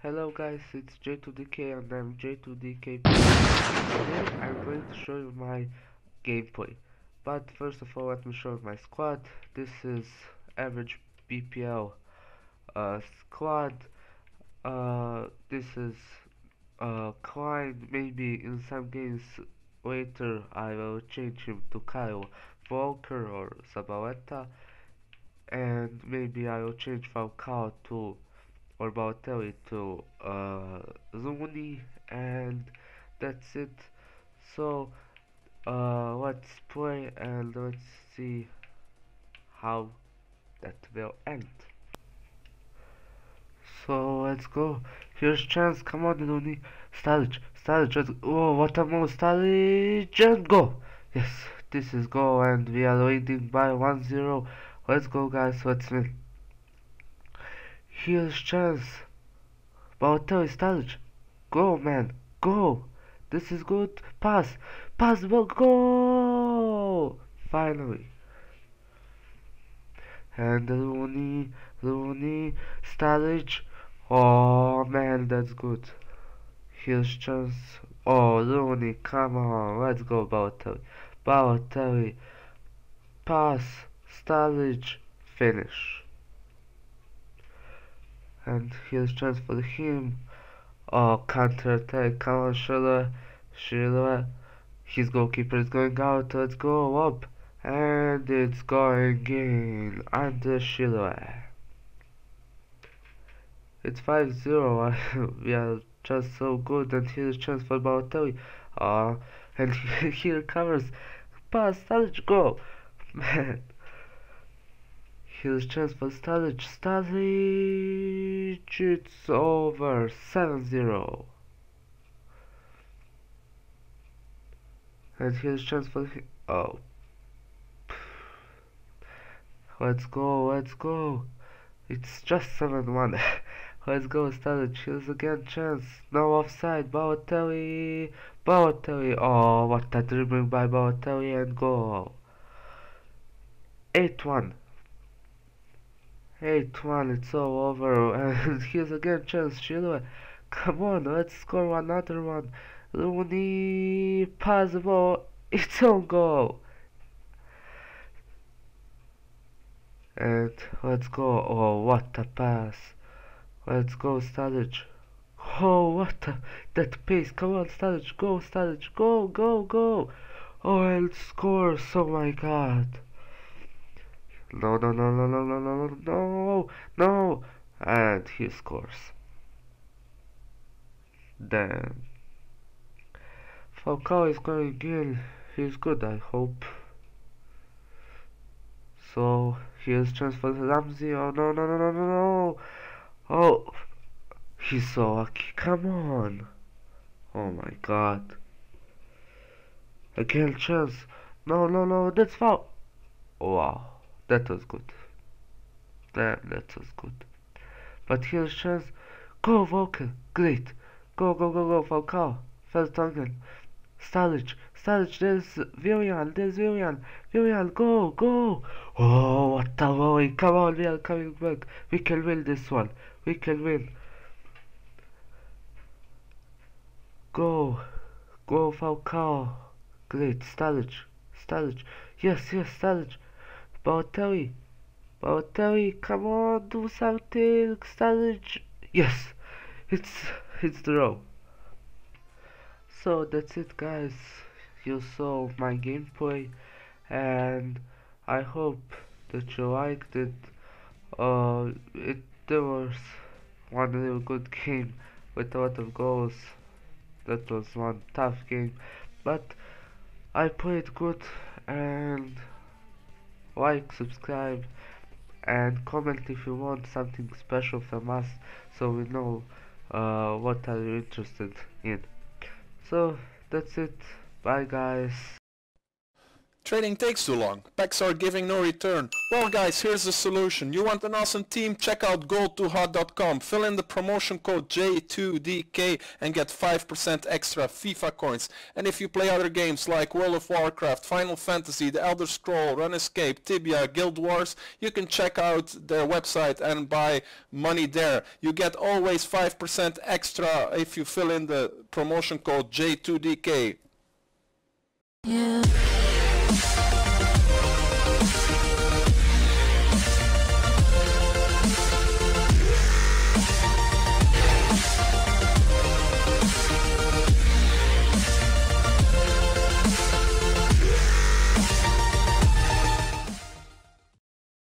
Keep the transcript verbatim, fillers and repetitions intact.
Hello guys, it's J two D K and I'm J two D K Today I'm going to show you my gameplay. But first of all, let me show you my squad. This is average B P L uh, squad. Uh, this is uh, Klein. Maybe in some games later I will change him to Kyle Walker or Zabaleta, and maybe I will change Falcao to or Balotelli to uh, Zuni, and that's it. So uh, let's play and let's see how that will end. So let's go. Here's chance. Come on, Zuni. Stalic, Stalic. Let's oh, what a move, Stalic, and go. Yes, this is goal, and we are leading by one zero. Let's go, guys. Let's win. Here's chance. Balotelli, Stalic. Go, man. Go. This is good. Pass. Pass. Well, go. Finally. And Rooney. Rooney. Stalic. Oh, man. That's good. Here's chance. Oh, Rooney. Come on. Let's go, Balotelli. Balotelli. Pass. Stalic. Finish. And here's chance for him. Oh, counter attack. Come on, Schiller. Schiller. His goalkeeper is going out. Let's go up. And it's going in. Under Schiller. It's five zero. We are just so good. And here's a chance for Balotelli. Oh, and here covers. Pass. Stalic. Go. Man. Here's a chance for Stalic. Stalic. It's over. seven zero. And here's a chance for him. Oh. Let's go, let's go. It's just seven one. Let's go, Stalic. Here's again chance. No offside. Balotelli. Balotelli. Oh, what a dribbling by Balotelli and goal. eight one. eight one. It's all over. And here's again chance. Chilwell. Come on, let's score another one. Rooney. Pass the ball. It's on goal. And let's go. Oh, what a pass. Let's go, Stalic. Oh, what a, that pace. Come on, Stalic. Go, Stalic. Go, go, go. Oh, and scores. Oh my god. No, no, no, no, no, no, no, no, no, no. And he scores. Then Falcao is going in. He's good, I hope. So here's chance for Ramsey. Oh no, no, no, no, no, no. Oh, he's so lucky. Come on. Oh my god. Again chance. No, no, no. That's foul. Wow, that was good. Damn, that was good. But here's chance. Go, Walker. Great. Go, go, go, go, Falcao. First target. Stalic, Stalic, there's Willian, there's Willian, Willian, go, go! Oh, what a volley, come on, we are coming back, we can win this one, we can win. Go, go Falcao, great, Stalic, Stalic, yes, yes, Stalic, Balotelli, Balotelli, come on, do something, Stalic, yes, it's, it's the row. So that's it, guys. You saw my gameplay and I hope that you liked it. Uh, it there was one real good game with a lot of goals. That was one tough game, but I played good. And like, subscribe and comment if you want something special from us, so we know uh, what are you interested in. So that's it. Bye guys. Trading takes too long. Packs are giving no return. Well guys, here's the solution. You want an awesome team? Check out gold two hot dot com. Fill in the promotion code J two D K and get five percent extra FIFA coins. And if you play other games like World of Warcraft, Final Fantasy, The Elder Scroll, RunEscape, Tibia, Guild Wars, you can check out their website and buy money there. You get always five percent extra if you fill in the promotion code J two D K. Yeah.